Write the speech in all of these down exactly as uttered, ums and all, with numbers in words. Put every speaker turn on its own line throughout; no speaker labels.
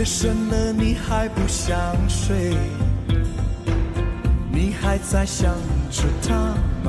夜深了，你还不想睡？你还在想着他吗？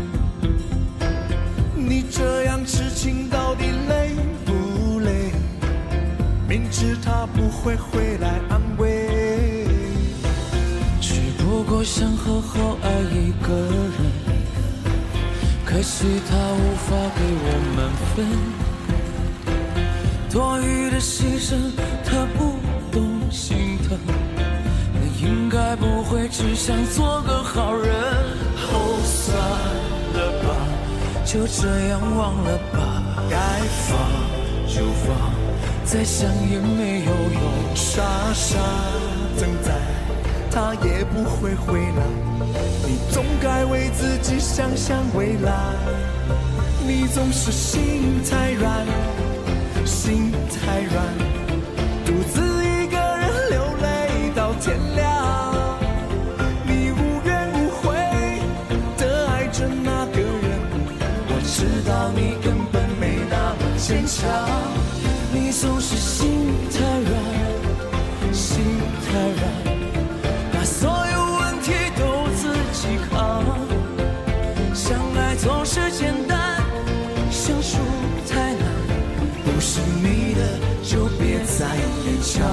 你这样痴情到底累不累？明知他不会回来安慰，
只不过想好好爱一个人，可惜他无法给我们分。多余的牺牲，他不懂心疼。你应该不会只想做个好人。哦，算了吧，就这样忘了吧。
该放
就放，再想也没有用。
傻傻等待，他也不会回来。你总该为自己想想未来。你总是心太软，心太软，独自一个人流泪到天亮。你无怨无悔地爱着那个人，我知道你根本没那么坚强。
你总是心太软，心太软，把所有问题都自己扛。相爱总是简单，相处太难。不是你的就别再勉强。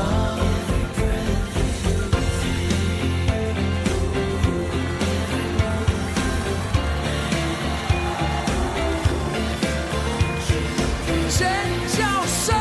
尖叫声。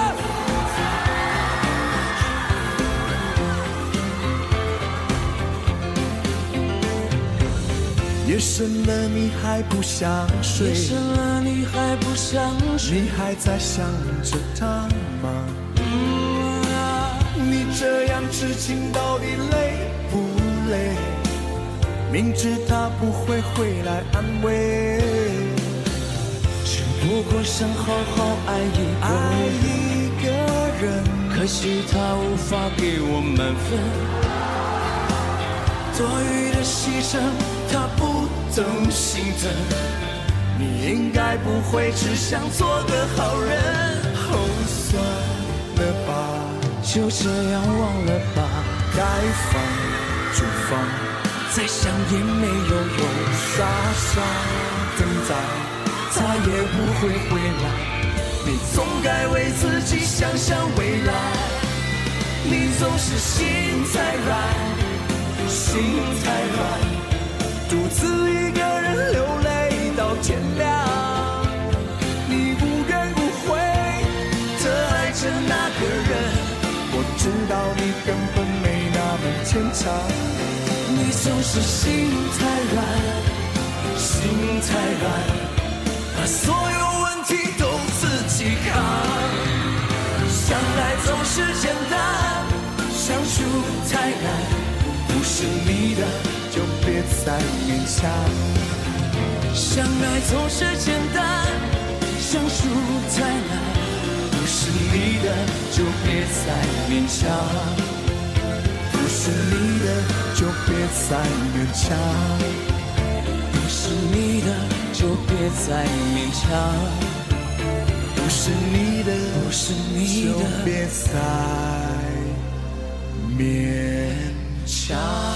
夜深了，你还不想睡？
夜深了，你还不想睡？
你还在想着他吗？
嗯啊、
你这样痴情到底累不累？明知他不会回来安慰，
只不过想好好爱一个人，
爱一个人，
可惜他无法给我们分。多余的牺牲，他不懂心疼。
你应该不会只想做个好人。哦，算了吧，
就这样忘了吧。
该放就放，
再想也没有用。
傻傻等待，他也不会回来。你总该为自己想想未来。你总是心太软，心太软，独自一个人流泪到天亮。你无怨无悔地爱着那个人，我知道你根本没那么坚强。
你总是心太软，心太软，把所有问题都自己扛。相爱总是简单，相处太难。
不是你的就别再勉强。
相爱总是简单，相处太难。不是你的就别再勉强，
不是你的就别再勉强，
不是你的就别再勉强，
不是你的
不是你的
就别再勉强。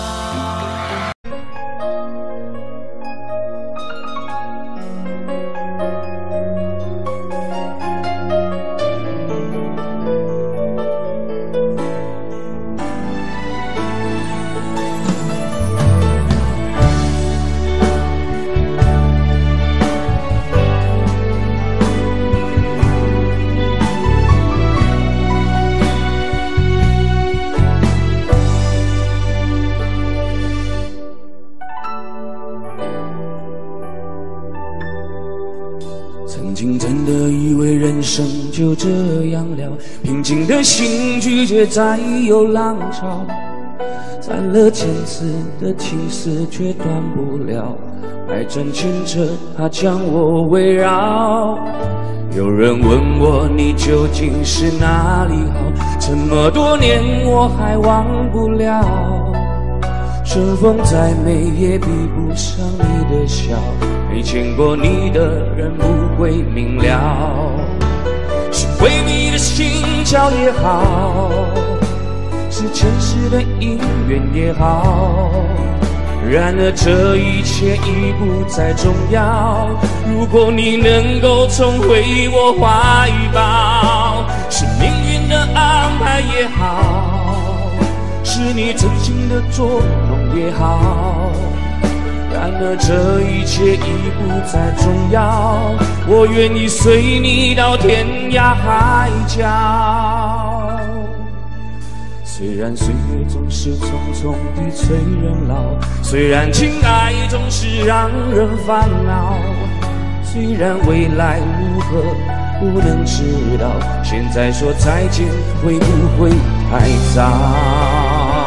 曾经真的以为人生就这样了，平静的心拒绝再有浪潮，攒了千次的情丝却断不了，爱正牵着它将我围绕。有人问我你究竟是哪里好，这么多年我还忘不了，春风再美也比不上你的笑，没见过你的人不会明了，是为你的心焦也好， 是前世的因缘也好。然而这一切已不再重要。如果你能够重回我怀抱，是命运的安排也好，是你真心的捉弄也好。然而这一切已不再重要，我愿意随你到天涯海角。虽然岁月总是匆匆地催人老，虽然情爱总是让人烦恼，虽然未来如何不能知道，现在说再见会不会太早？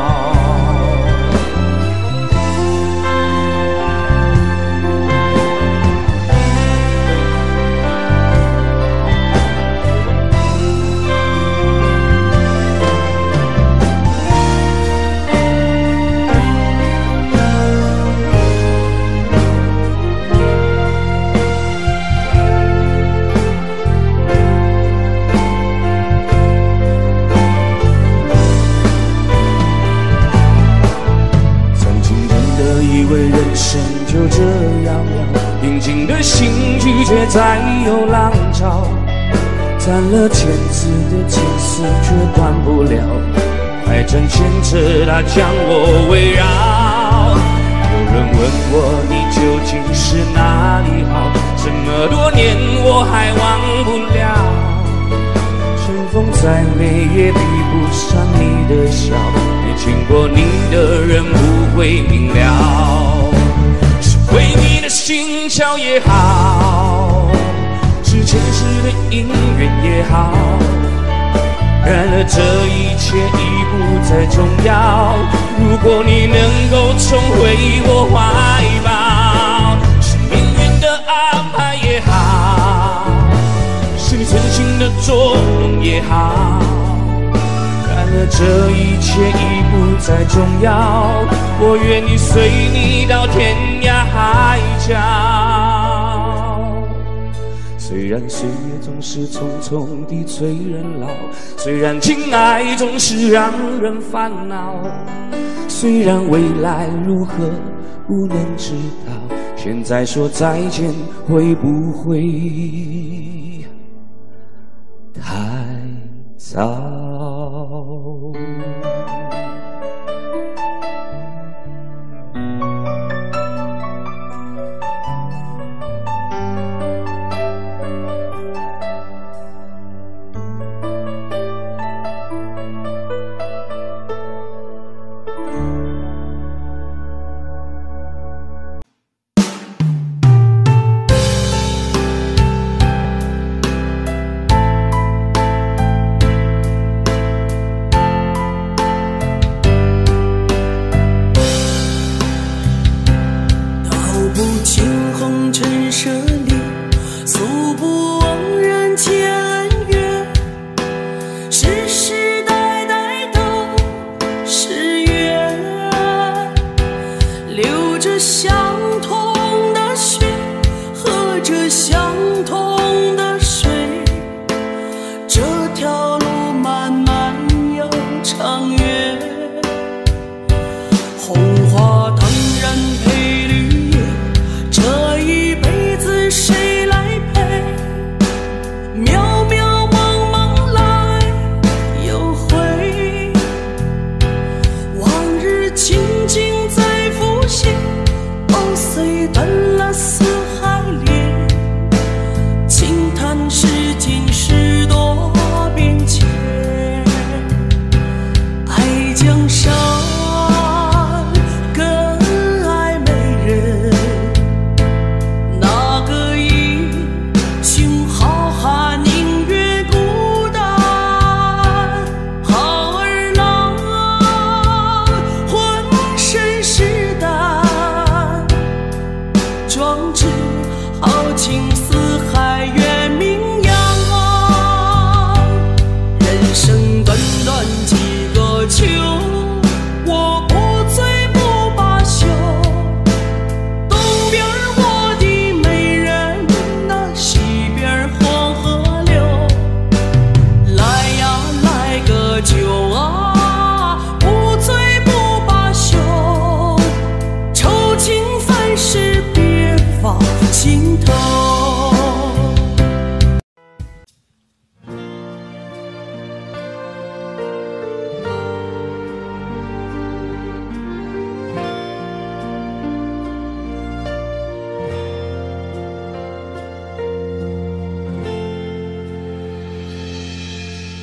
就这样了，平静的心拒绝再有浪潮，攒了千次的情丝却断不了，爱正牵着它将我围绕。有人问我你究竟是哪里好，这么多年我还忘不了。春风再美也比不上你的笑，没亲过你的人不会明了。为你的心跳也好，是前世的因缘也好，然而这一切已不再重要。如果你能够重回我怀抱，是命运的安排也好，是你真心的捉弄也好，然而这一切已不再重要，我愿意随你到天涯海角。虽然岁月总是匆匆地催人老，虽然情爱总是让人烦恼，虽然未来如何不能知道，现在说再见会不会太早？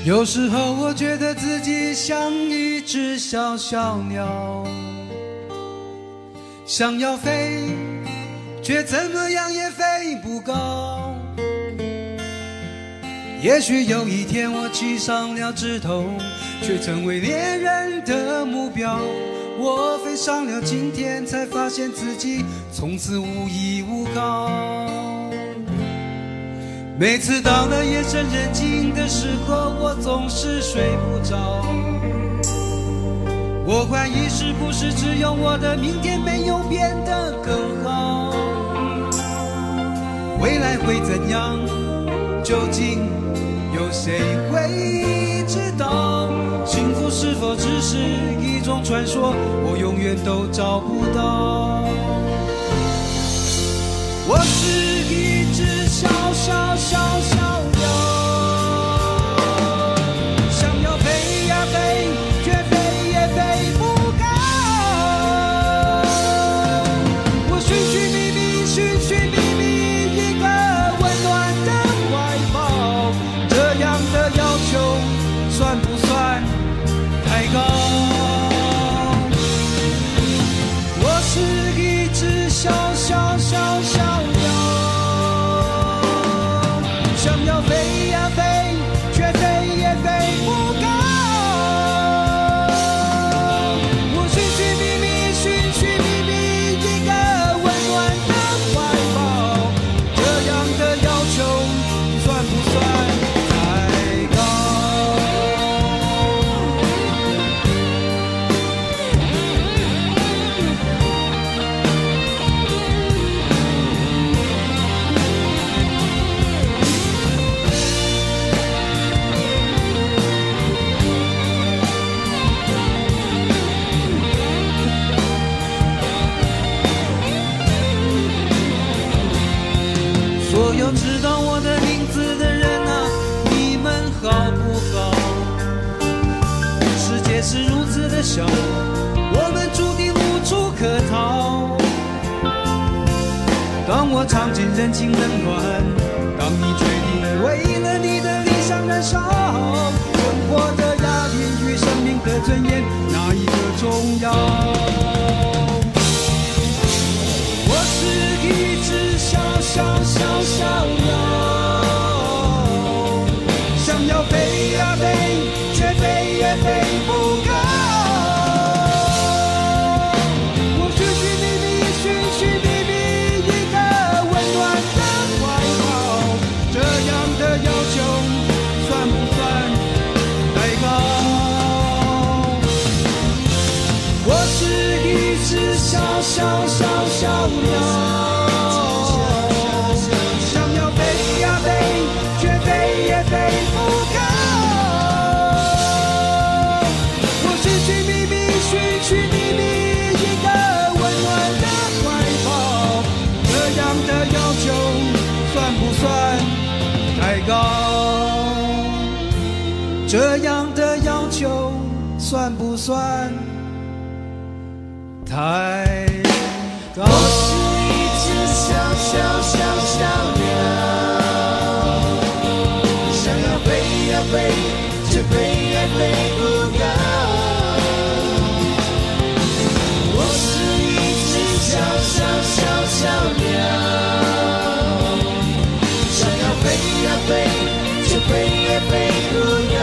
有时候我觉得自己像一只小小鸟，想要飞，却怎么样也飞不高。也许有一天我栖上了枝头，却成为猎人的目标。我飞上了青天，才发现自己从此无依无靠。每次到了夜深人静的时候，我总是睡不着。我怀疑是不是只有我的明天没有变得更好？未来会怎样？究竟有谁会知道？幸福是否只是一种传说？我永远都找不到。我是一只小小小小鸟，想要飞呀飞，却飞也飞不高。我寻寻觅觅，寻寻觅觅一个温暖的怀抱，这样的要求算不算太高？我是一只小小小小鸟，想要飞呀飞，却飞也飞不高。我寻寻觅觅，寻寻觅觅一个温暖的怀抱，这样的要求算不算太高？所有知道我的名字的人啊，你们好不好？世界是如此的小，我们注定无处可逃。当我尝尽人情冷暖，当你决定为了你的理想燃烧，生活的压力与生命的尊严，哪一个重要？我是一只小小小小鸟，想要飞呀飞，却飞也飞不高。我寻寻觅觅，寻寻觅觅一个温暖的怀抱，这样的要求算不算太高？我是一只小小小小鸟，这样的要求算不算太高？我是一只小小小小鸟，想要飞呀飞，却飞也飞不高。我是一只小小小小鸟，想要飞呀飞，却飞也飞不高。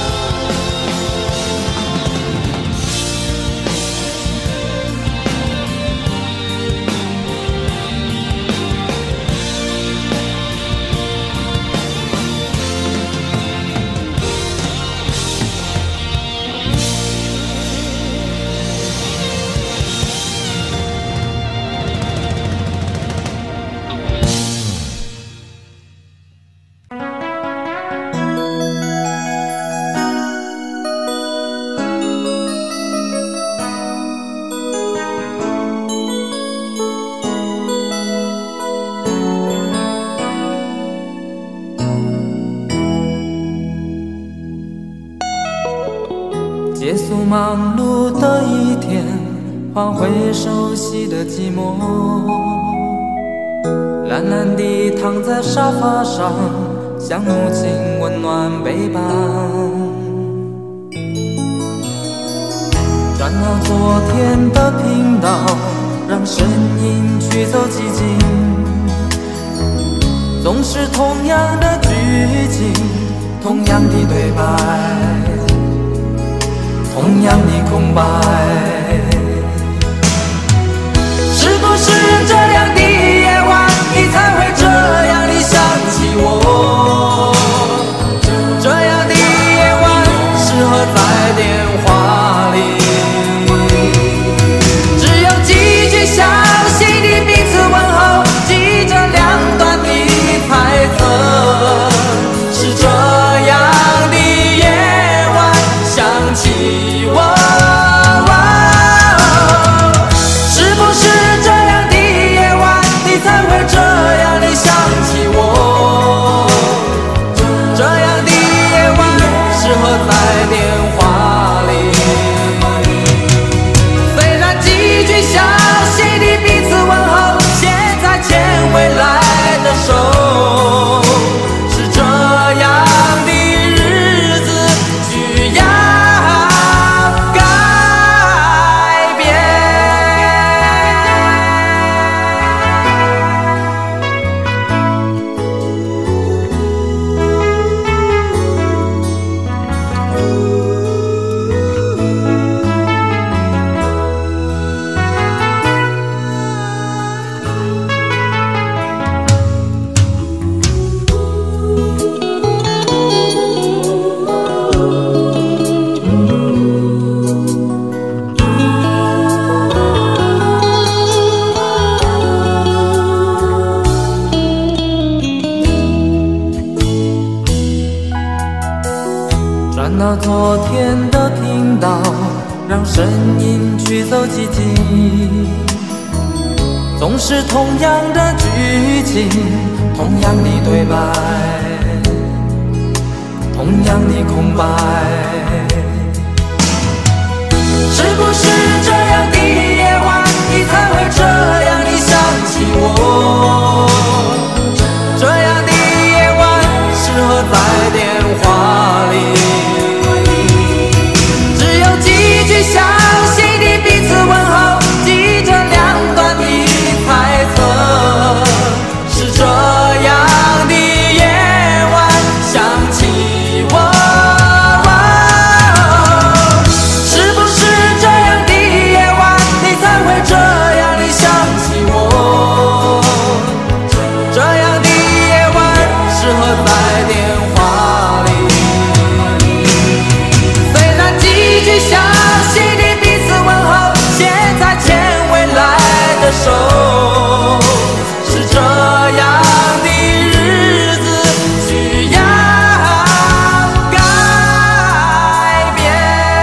结束忙碌的一天，换回熟悉的寂寞，懒懒地躺在沙发上，像母亲温暖背包。 转到昨天的频道，让声音驱走寂静。总是同样的剧情，同样的对白，同样的空白。是不是这样的夜晚，你才会这样地想起我？这样的夜晚适合在电话里，只有几句小心的彼此问候，记着两端的猜测。是这样的夜晚想起我，是不是这样的夜晚你才会这样地想起我？这样的夜晚适合在电话里，虽然几句小心的彼此问候，现在牵未来的手，是这样的日子需要改变。转到昨天的频道，让声音驱走寂静。总是同样的剧情，同样的对白，同样的空白。是不是这样的夜晚，你才会这样地想起我？这样的夜晚适合在电话里，只有几句小心的彼此问候，记着两端的猜测。是这样的夜晚想起我，是不是这样的夜晚你才会这样地想起我？这样的夜晚适合在电话里，虽然几句小心的彼此问候，现在牵未来的手，是这样的日子需要改变。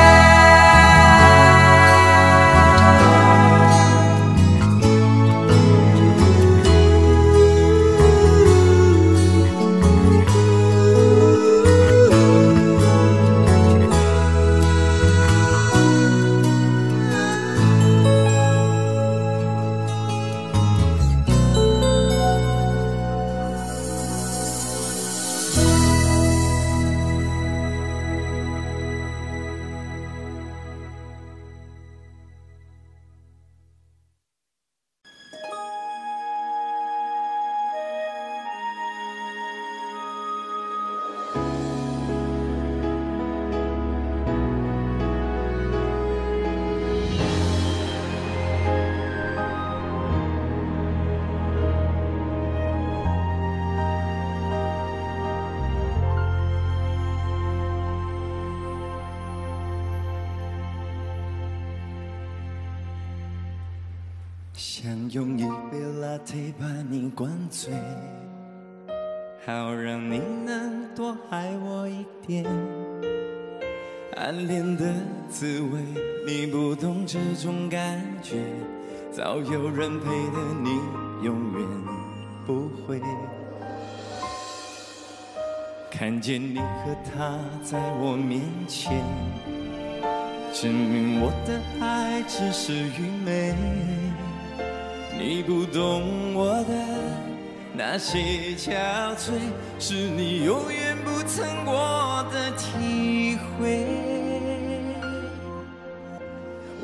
想用一杯 latte 把你灌醉，好让你能多爱我一点。暗恋的滋味，你不懂这种感觉，早有人陪的你永远不会。看见你和他在我面前，证明我的爱只是愚昧。你不懂我的那些憔悴，是你永远不曾过的体会。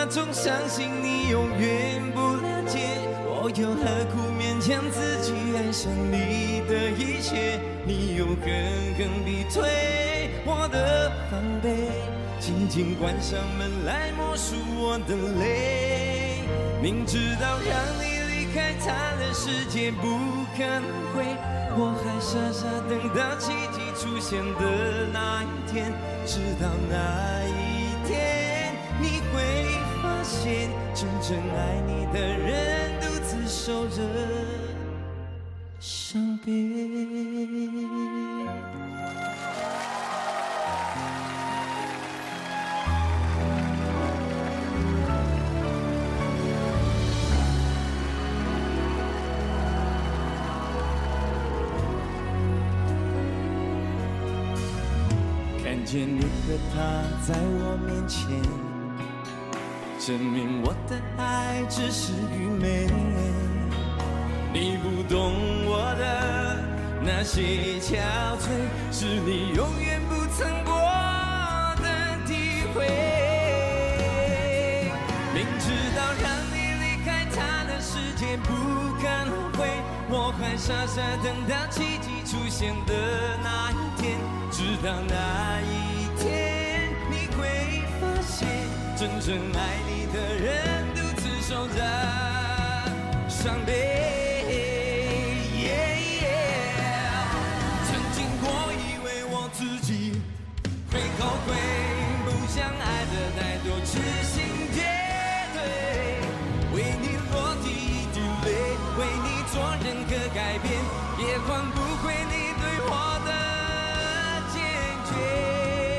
总相信你永远不了解，我又何苦勉强自己爱上你的一切？你用狠狠逼退我的防备，紧紧关上门来默数我的泪。明知道让你离开他的世界不可能会，我还傻傻等到奇迹出现的那一天，直到那一天你会发现，真正爱你的人独自守着伤悲。看见你和他在我面前，证明我的爱只是愚昧。你不懂我的那些憔悴，是你永远不曾过的体会。明知道让你离开他的世界不可能会，我还傻傻等到奇迹出现的那一天，直到那一天你会发现，真正爱你的人独自守着伤悲。曾经我以为我自己会后悔，不想爱的太多，痴心绝对，为你落地一滴泪，为你做任何改变，也换不回你对我的坚决。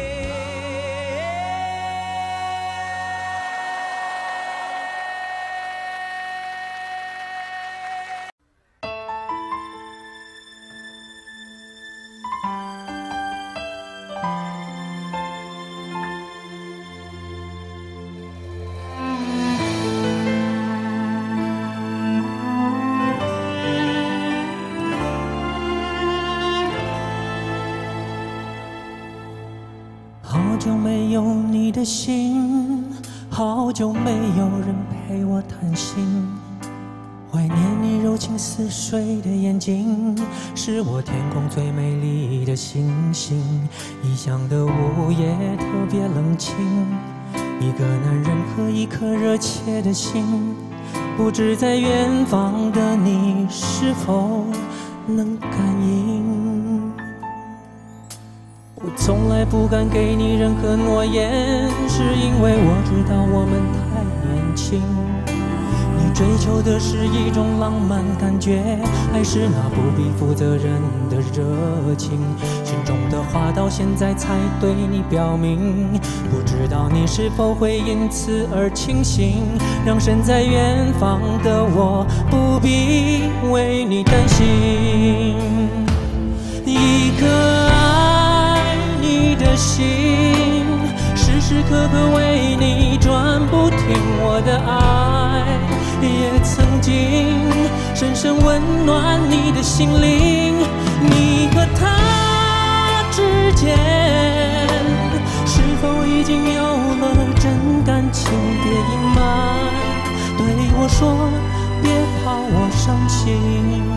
好久没有你的心，好久没有人陪我谈心，怀念你柔情似水的眼睛，是我天空最美丽的星星。异乡的午夜特别冷清，一个男人和一颗热切的心，不知在远方的你是否能感应。我从来不敢给你任何诺言，是因为我知道我们太年轻。你追求的是一种浪漫感觉，还是那不必负责任的热情？心中的话到现在才对你表明，不知道你是否会因此而清醒，让身在远方的我不必为你担心。一个爱你的心，时时刻刻为你转不停，我的爱也曾经深深温暖你的心灵。你和他之间是否已经有了真感情？别隐瞒，对我说，别怕我伤心。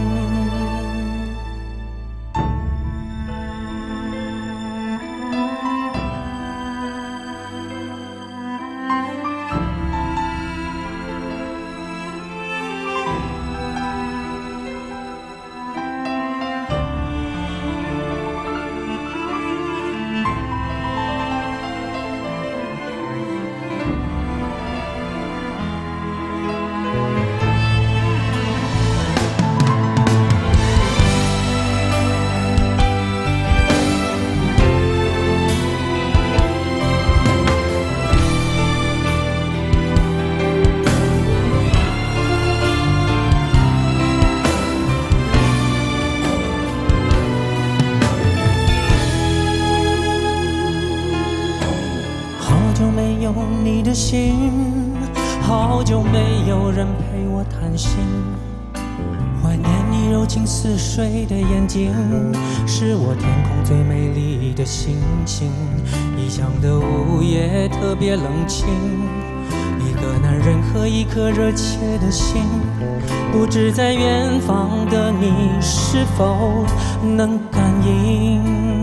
你的心，好久没有人陪我谈心，怀念你柔情似水的眼睛，是我天空最美丽的星星。异乡的午夜特别冷清， 一个男人和一颗热切的心，不知在远方的你是否能感应。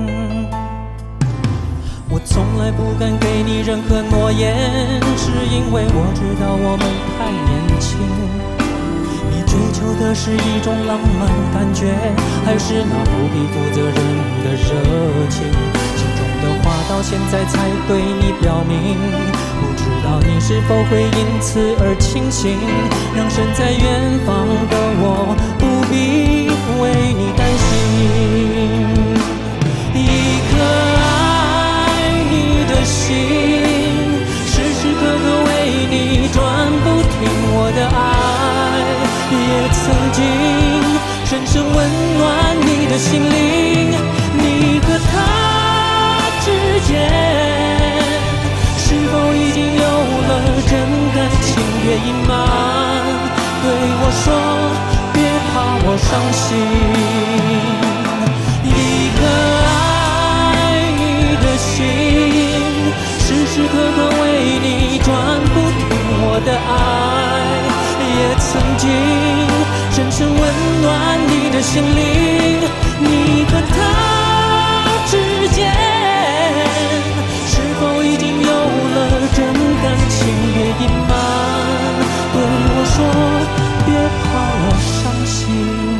我从来不敢给你任何诺言，只因为我知道我们太年轻。你追求的是一种浪漫感觉，还是那不必负责任的热情？心中的话到现在才对你表明，不知道你是否会因此而清醒，让身在远方的我不必为你担心。一颗爱你的心，时时刻刻为你转不停，我的爱也曾经深深温暖你的心灵。你和他之间是否已经有了真感情？别隐瞒，对我说别怕我伤心。一颗爱你的心，时时刻刻为你转不停，我的爱也曾经深深温暖你的心灵。你和他之间是否已经有了真感情？别隐瞒，对我说别怕我伤心。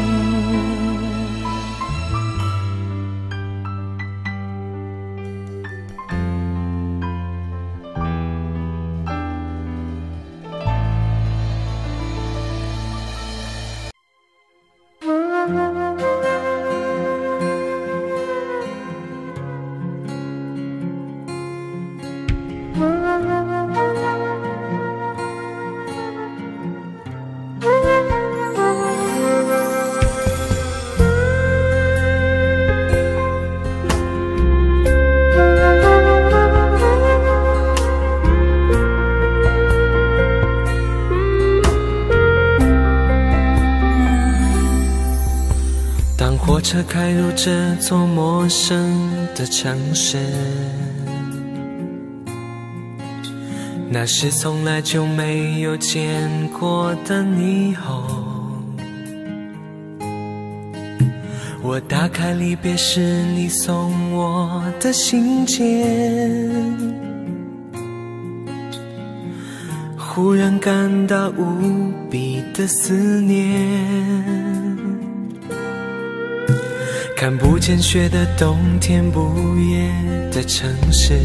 火车开入这座陌生的城市，那是从来就没有见过的霓虹。我打开离别时你送我的信件，忽然感到无比的思念。看不见雪的冬天，不夜的城市，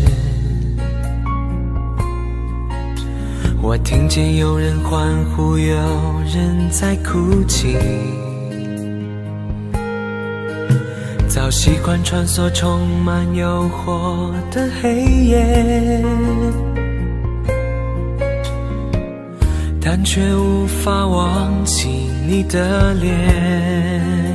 我听见有人欢呼，有人在哭泣。早习惯穿梭充满诱惑的黑夜，但却无法忘记你的脸。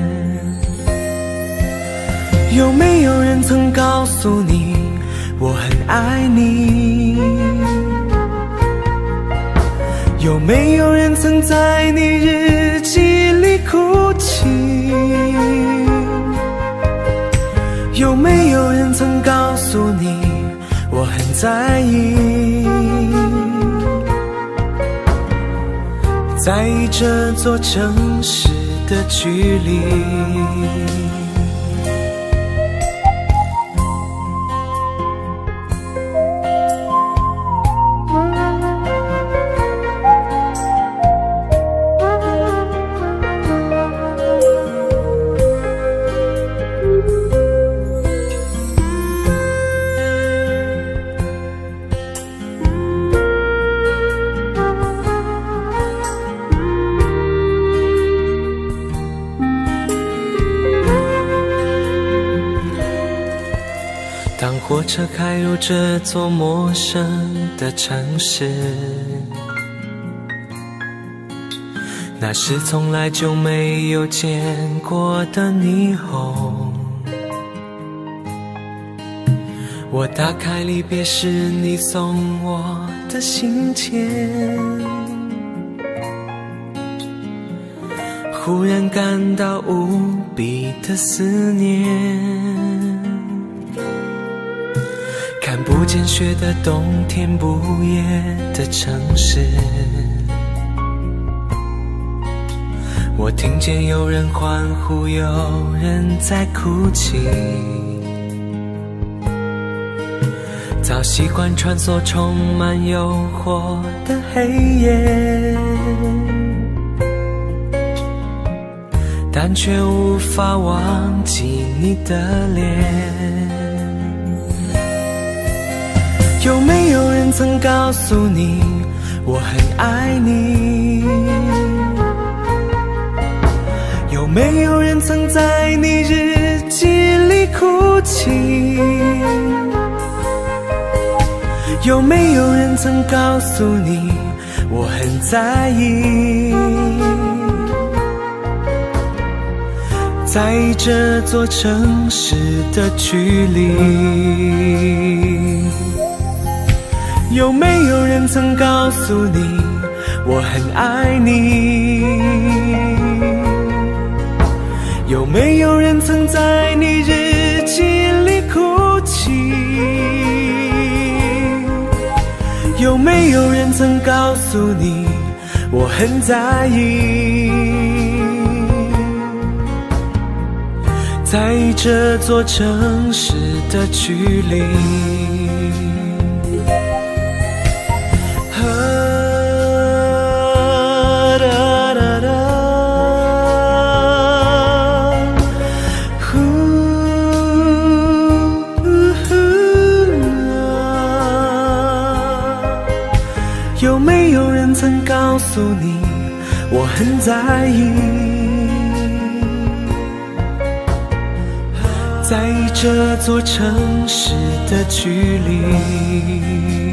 有没有人曾告诉你我很爱你？有没有人曾在你日记里哭泣？有没有人曾告诉你我很在意？在意这座城市的距离。当火车开入这座陌生的城市，那是从来就没有见过的霓虹。我打开离别时你送我的信件，忽然感到无比的思念。
看不见雪的冬天，不夜的城市。我听见有人欢呼，有人在哭泣。早习惯穿梭充满诱惑的黑夜，但却无法忘记你的脸。有没有人曾告诉你我很爱你？有没有人曾在你日记里哭泣？有没有人曾告诉你我很在意？在这座城市的距离，有没有人曾告诉你我很爱你？有没有人曾在你日记里哭泣？有没有人曾告诉你我很在意？在这座城市的距离，有没有人曾告诉你我很在意？在这座城市的距离。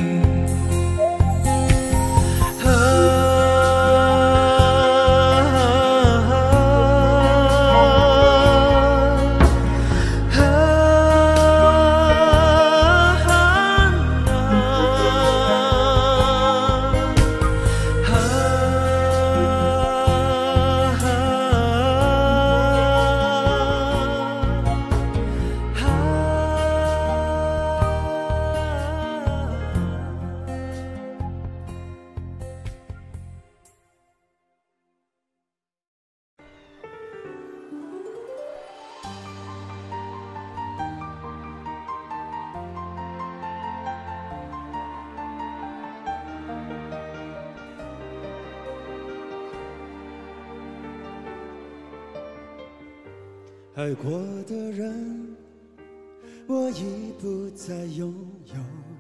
爱过的人，我已不再拥有。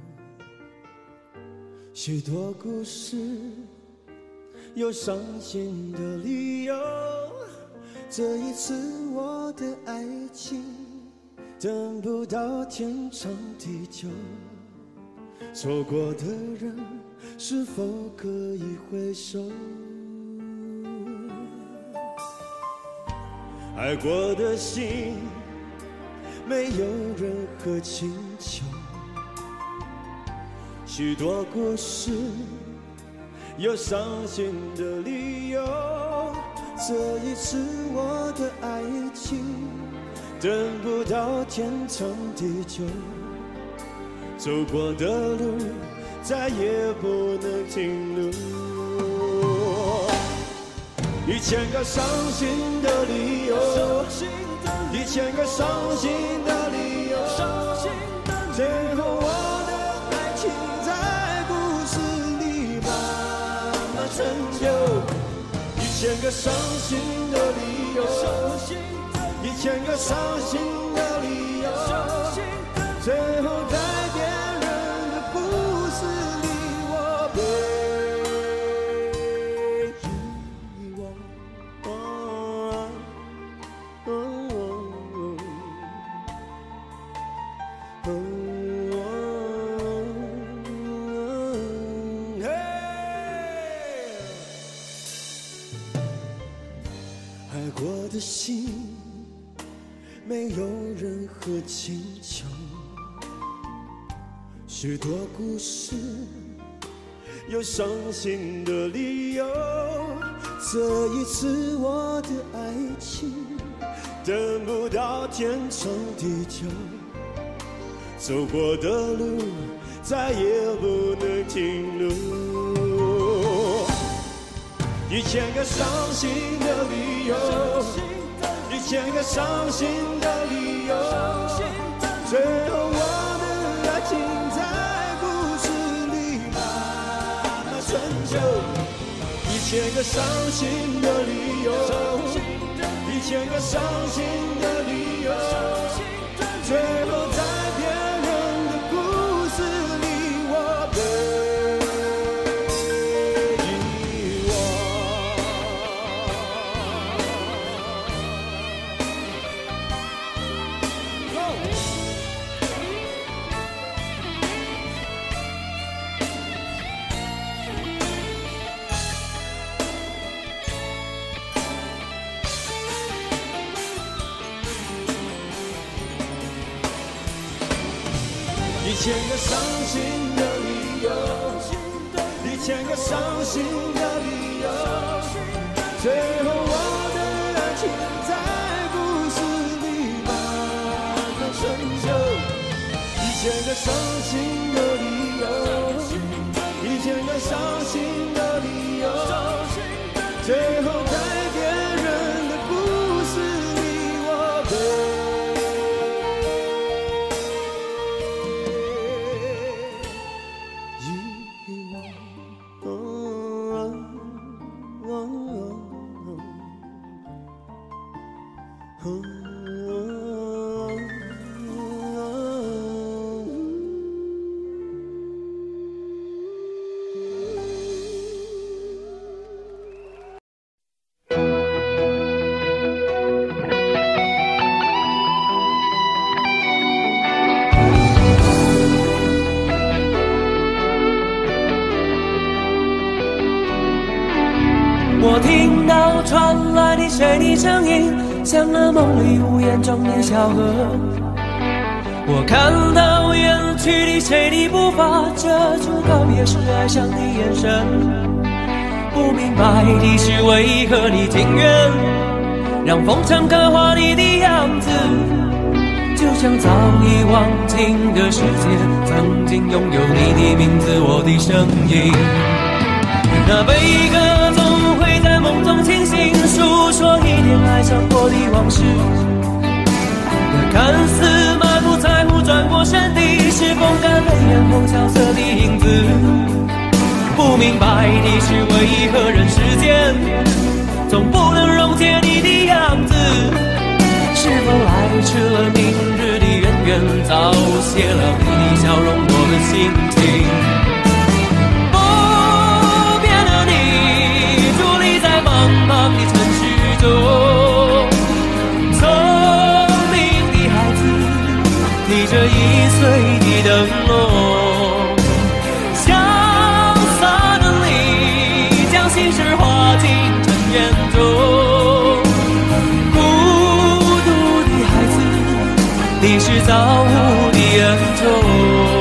许多故事，有伤心的理由。这一次，我的爱情等不到天长地久。错过的人，是否可以回首？爱过的心，没有任何请求。许多故事，有伤心的理由。这一次，我的爱情等不到天长地久。走过的路，再也不能停留。一千个伤心的理由，一千个伤心的理由，最后我的爱情在故事里慢慢成就。一千个伤心的理由，一千个伤心的理由，最后在别人的故事里，我被爱过的心，没有任何请求。许多故事，有伤心的理由。这一次，我的爱情等不到天长地久。 走过的路再也不能停留。一千个伤心的理由，一千个伤心的理由，最后我的爱情在故事里慢慢成就。一千个伤心的理由，一千个伤心的理由，最后在别人的故事里我被遗忘。一千个伤心的理由，一千个伤心的理由，最后我的爱情在故事里慢慢成就。一千个伤心的理由，一千个伤心的理由，最后在别人的故事里我被
我听到传来的谁的声音，像那梦里无言中的小河。我看到远去的谁的步伐，遮住告别时哀伤的眼神。不明白的是为何你情愿让风尘刻画你的样子，就像早已忘情的世界，曾经拥有你的名字，我的声音。那悲歌总会在梦中清醒，诉说一点爱上过的往事。那看似满不在乎转过身的，是风干泪眼后萧瑟的影子。不明白的是为何人世间总不能溶解你的样子，是否来迟了明日的渊源，早谢了你的笑容我的心情。茫茫的城市中，聪明的孩子提着易碎的灯笼，潇洒的你将心事化进尘缘中。孤独的孩子，你是造物的恩宠。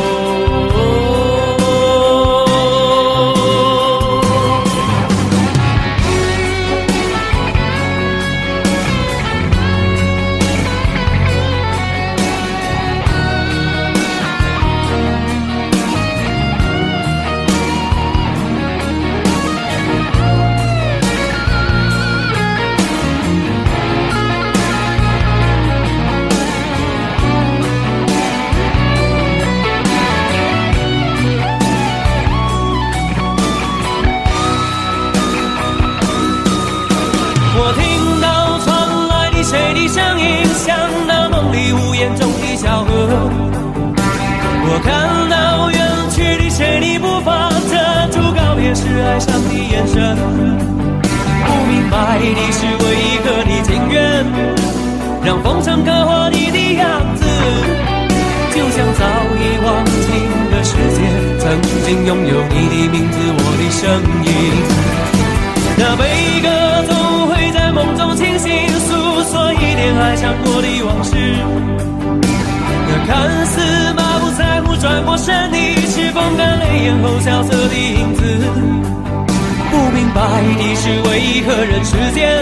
我听到传来的谁的声音，像那梦里无言中的小河。我看到远去的谁的步伐，遮住告别时哀伤的眼神。不明白的是为何你情愿让风尘刻画你的样子，就像早已忘情的世界，曾经拥有你的名字，我的声音。那悲歌总会在梦中清醒，诉说一点爱上过的往事。那看似满不在乎转过身的，是风干泪眼后萧瑟的影子。不明白的是为何人世间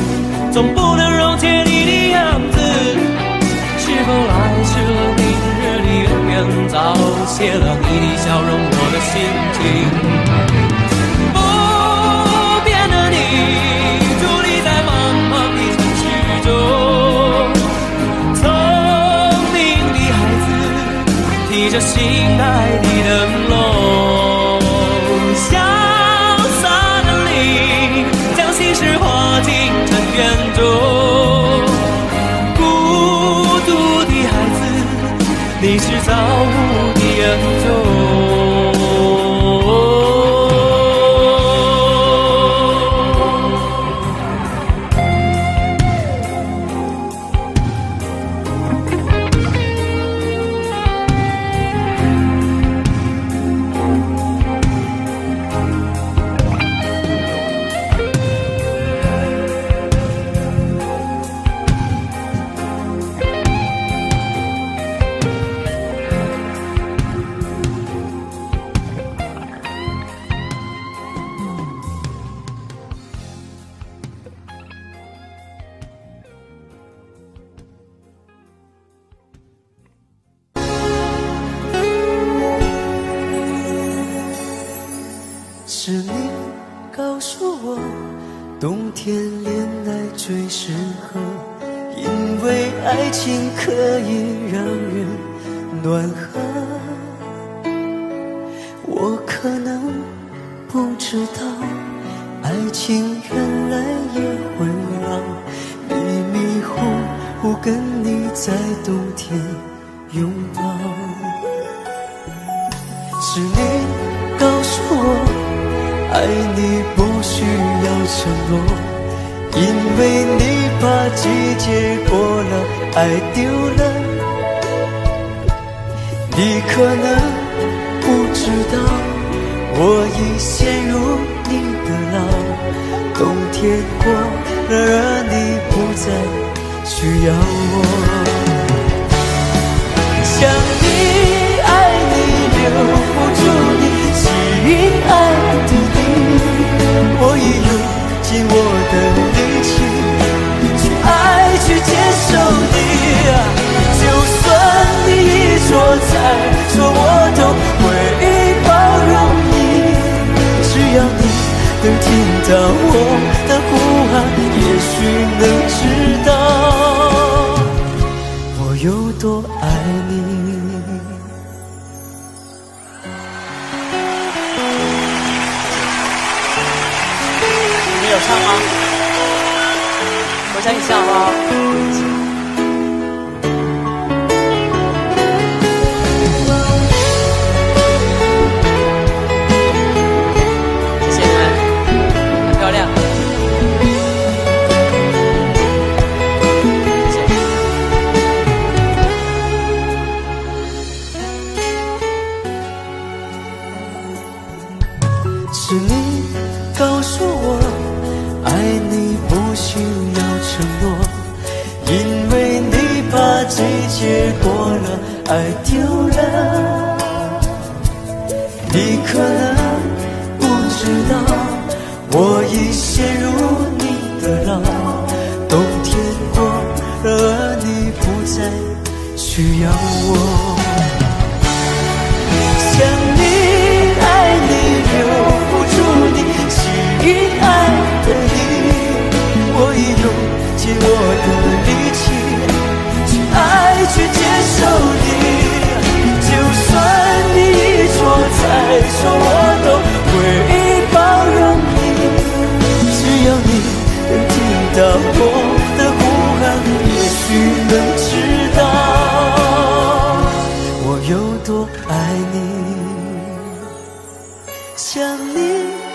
总不能溶解你的样子，是否来迟了明日
写了你的笑容，我的心情。不变的你，伫立在茫茫的城市中，聪明的孩子，提着心爱的灯笼，潇洒的你，将心事化进尘缘中。你是造物的恩宠。
是你告诉我，冬天恋爱最适合，因为爱情可以让人暖和。我可能不知道，爱情原来也会老，迷迷糊糊跟你在冬天拥抱。是你告诉我，爱你不需要承诺，因为你怕季节过了，爱丢了。你可能不知道，我已陷入你的牢。冬天过了，而你不再需要我。想你，爱你，留不住你，亲爱的你，我已用尽我的力气去爱，去接受你。就算你一错再错，我都会包容你。只要你能听到我的呼喊，也许能知道我有多爱你。
你有唱吗？我想一下好不好？谢谢你们，很漂亮。谢谢。
是你告诉我，爱你不需要承诺，因为你怕季节过了，爱丢了。你可能不知道，我已陷入你的牢。冬天过了，而你不再需要我。想你，爱你，留不住你，亲爱的你，我已用尽我的力气去爱，去接受你。就算你一错再错，我都会包容你。只要你能听到我的呼喊，也许能知道我有多爱你。想你。